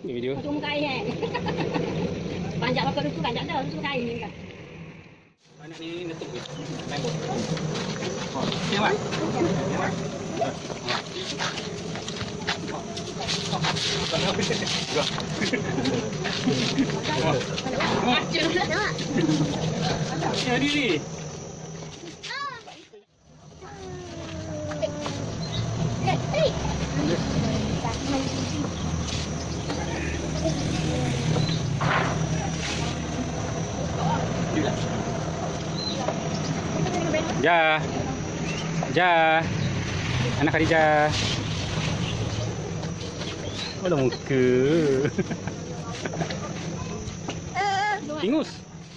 Ni video. Cuma kain. Panjat apa tu panjat dah, cuma kain ni kan. Anak ni netuk ke? Main bola. Oh, ni apa? Ni apa? Ya diri. Ja. Ja. Anak Khadijah. Ada muka. Ingus.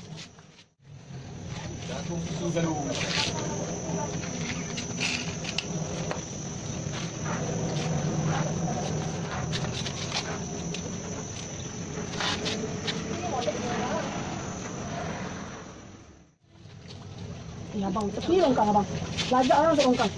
Ya abang, tepi longkang abang. Lajak orang untuk longkang.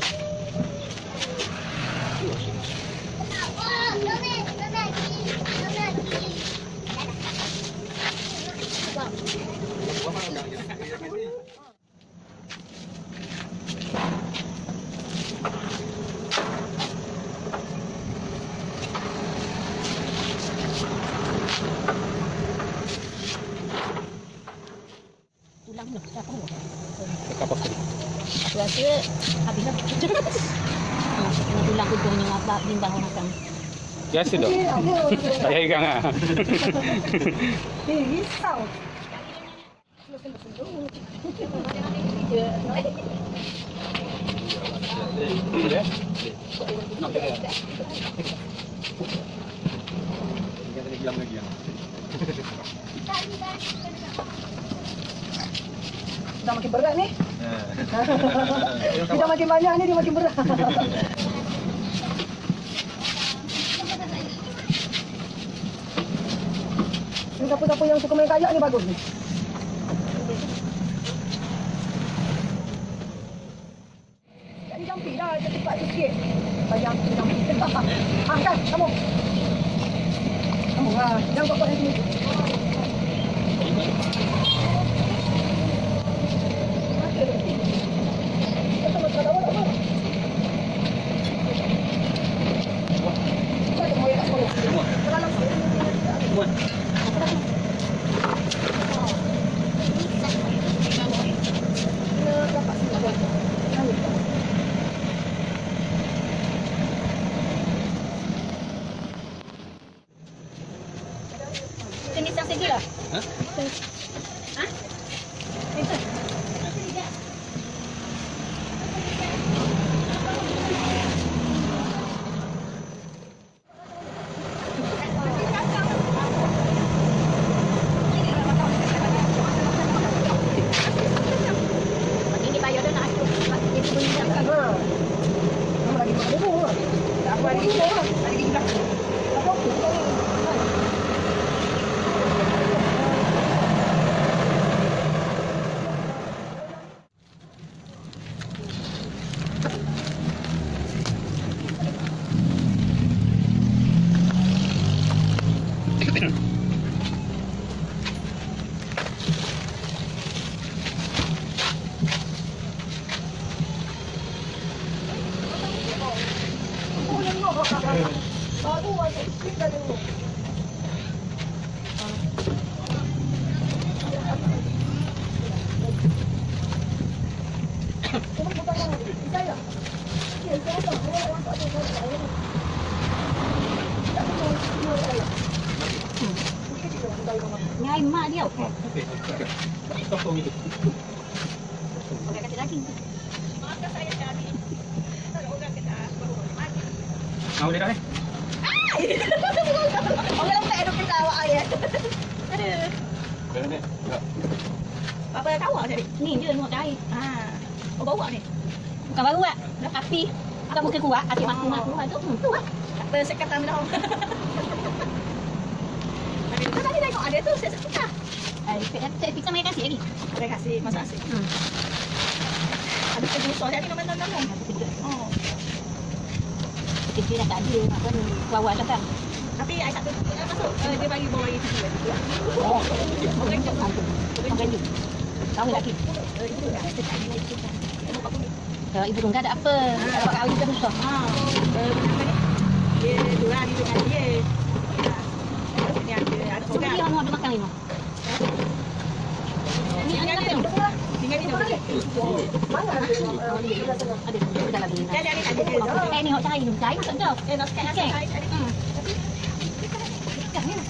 Tulang dah, dah tahu. Kapok tadi. Aku rasa habis dah. Kena tulang kudungnya apa bimbang makan. Biasa dah. Tak payah pegang ah. Risau. Ya. Dah makin berat ni. Kita makin banyak ni dia makin berat. Ni siapa-siapa yang suka main kayak ni bagus ni. Jadi jampi dah, cepat sikit. Bayang jampi. Angkat, kamu. Kamu lah, jangan buat yang sini. Jenis yang segi lah. Hah? Hah? Itu. Nyai mak dia. Okey. Tolong itu. Okey, kasih lagi. Maka saya cari. Orang kata baru mati. Mau dia dah ni? Orang lama tak ada awak ayat. Ada. Dah ni. Apa dah tahu tadi? Ni dia nuak air. Ha. Oh bawa ni. Bukan baru ah. Dah api. Atau mungkin kuat, api maku tu. Tu ah. Apa saya kata dah. Tadi tengok ada tu saya suka. Saya fikir mereka kasih lagi. Mereka kasih masak nasi. Ada keju sos ni nama-nama. Oh. Kita dah tak ada apa ni. Wawa kata. Tapi ai tak tutup masuk. Dia bagi bawa lagi situ. Oh, Ganju. tahu lagi. Itu dah dekat ni. Ya, ibu tunggu ada apa? Dapat kawin juga susah. Dia dua di dengan dia. Ni ada Suka dia mau ada makan ini. Ini ada apa? tinggal di dalam. Ada dalam ini. Dia ada ada. Ni hok cari, cari masuk jauh. Nak sekat sekat. Kan ni.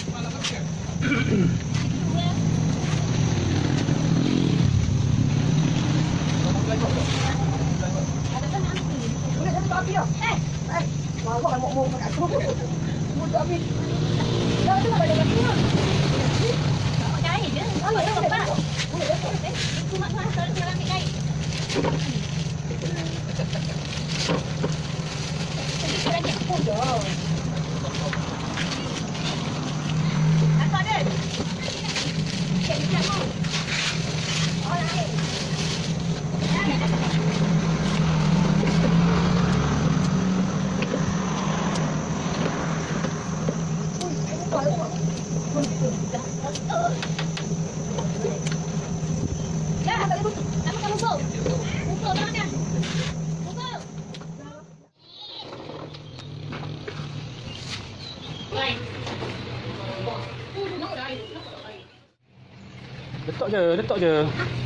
Letak je.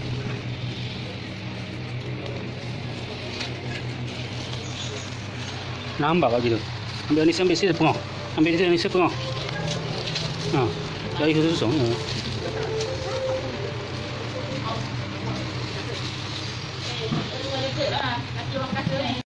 Nampak kat gitu. Ambil ni sambil sini pengah. Ambil ni sini pengah. Ha. Dari susung.